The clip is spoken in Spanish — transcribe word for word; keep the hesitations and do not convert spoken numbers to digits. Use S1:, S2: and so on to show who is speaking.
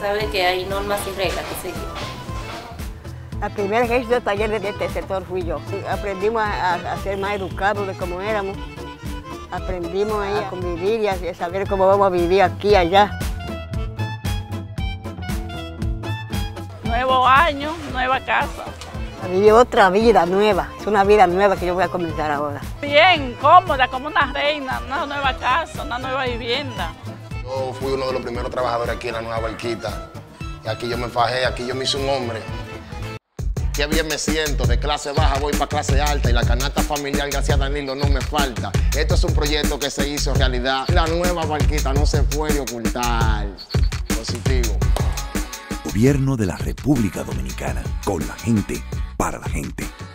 S1: sabe que hay normas y reglas que seguir.
S2: La primera que hice el taller de este sector fui yo. Aprendimos a, a ser más educados de cómo éramos. Aprendimos ahí a convivir y a saber cómo vamos a vivir aquí y allá.
S3: Nuevo año, nueva casa.
S2: A vivir otra vida nueva. Es una vida nueva que yo voy a comenzar ahora.
S3: Bien, cómoda, como una reina, una nueva casa, una nueva vivienda.
S4: Yo fui uno de los primeros trabajadores aquí en la Nueva Barquita. Y aquí yo me fajé, aquí yo me hice un hombre. Qué bien me siento, de clase baja voy para clase alta y la canasta familiar, gracias a Danilo, no me falta. Esto es un proyecto que se hizo realidad. La Nueva Barquita no se puede ocultar. Positivo.
S5: Gobierno de la República Dominicana, con la gente, para la gente.